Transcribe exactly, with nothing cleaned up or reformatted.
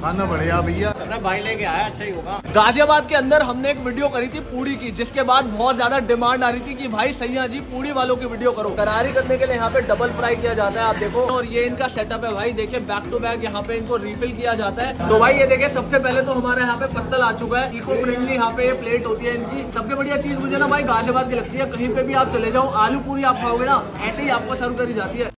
खाना बढ़िया भैया। अपना भाई लेके आया, अच्छा ही होगा। गाजियाबाद के अंदर हमने एक वीडियो करी थी पूड़ी की, जिसके बाद बहुत ज्यादा डिमांड आ रही थी कि भाई सैया जी पूड़ी वालों की वीडियो करो। करारी करने के लिए यहाँ पे डबल फ्राई किया जाता है, आप देखो। और ये इनका सेटअप है भाई, देखिए बैक टू बैक यहाँ पे इनको रिफिल किया जाता है। तो भाई ये देखिए, सबसे पहले तो हमारे यहाँ पे पत्तल आ चुका है। इको फ्रेंडली यहाँ पे ये प्लेट होती है इनकी। सबसे बढ़िया चीज मुझे ना भाई गाजियाबाद की लगती है, कहीं पे भी आप चले जाओ, आलू पूरी आप खाओगे ना, ऐसे ही आपको सर्व करी जाती है।